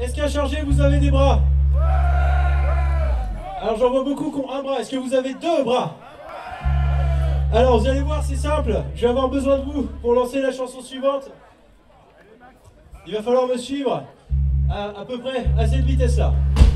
Est-ce qu'à charger vous avez des bras? Alors j'en vois beaucoup qui ont un bras. Est-ce que vous avez deux bras? Alors vous allez voir, c'est simple. Je vais avoir besoin de vous pour lancer la chanson suivante. Il va falloir me suivre à peu près à cette vitesse-là.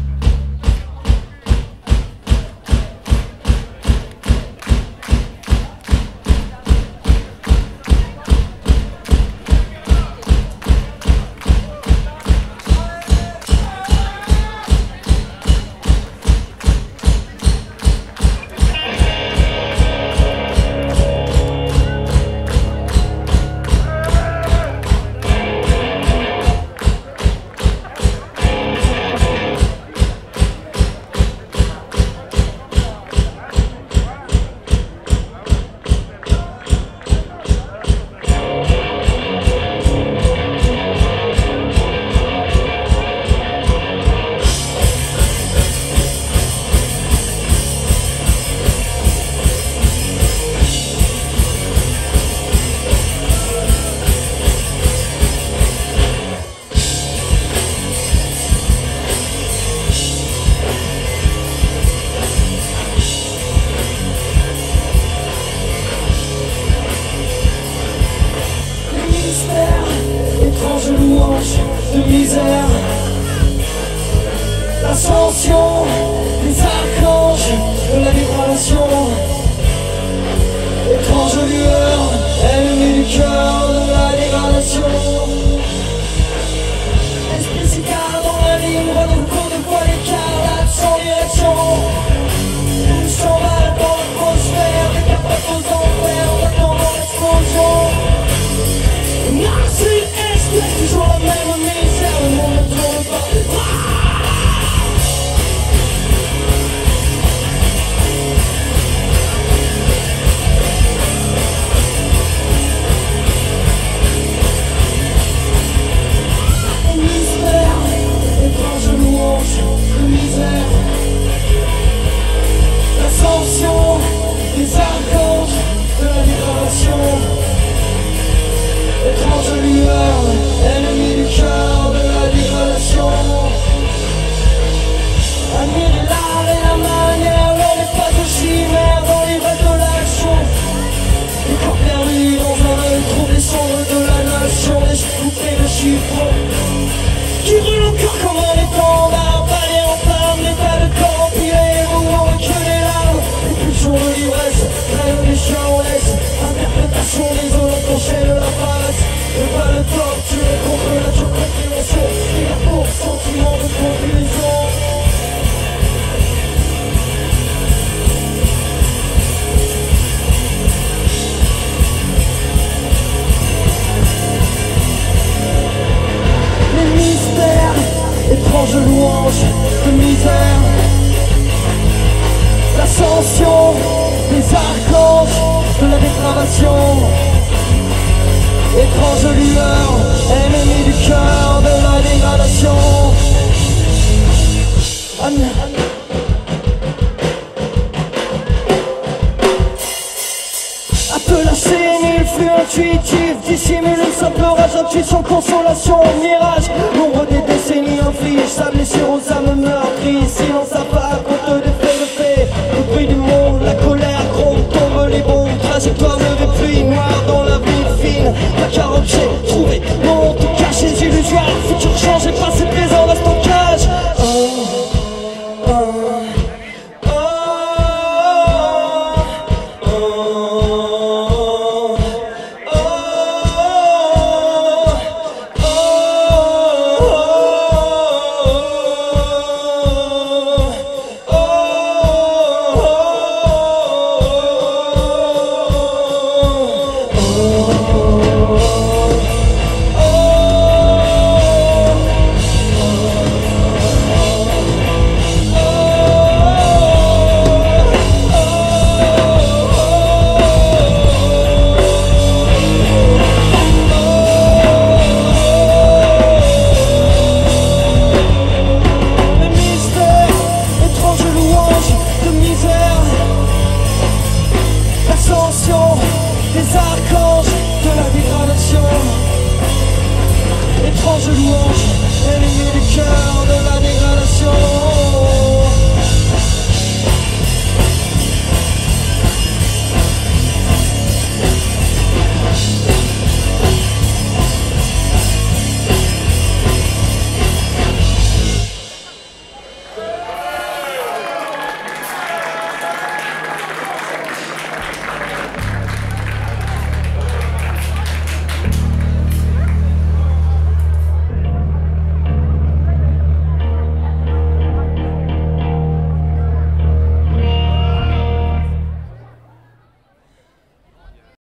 Étrange louange de misère, l'ascension des archanges de la vibration, étrange lueur, ennemie du cœur de la dégradation. Esprit s'égare dans la ligne, renouveau de voie écarlate sans direction. Tout s'emballe dans l'atmosphère, des capotes aux enfers, en attendant l'explosion. Merci, espèce, toujours la même misère, le monde ne tourne pas. Un mystère, étrange louange de misère, l'ascension des archanges de la dégradation. Étrange lueur, ennemi du cœur de la dégradation. Admirer l'art et la manière, l'on n'est pas de chimère dans les rêves de l'action. Les corps perdus dans un œil troublé sombre de la nation. Des coupés de chiffres qui brûlent encore comme un étendard, balayé en flammes, des tas de corps empilés, mouvant que des larmes. Les pulsions de l'ivresse, rêve des chiens en laisse. Interprétation désolante, enchaîne la face. Le pas le torture contre la compréhension. Et la pauvre sentiment de confusion. Les mystères, étranges louanges de misère, l'ascension des archanges de la dépravation. Étrange lueur, ennemi du cœur de la dégradation. Appelacé, nul flux intuitif, dissimule une simple rage, intuition, consolation, mirage. Nombre des décennies inflige sa blessure aux âmes meurtries, silence à part.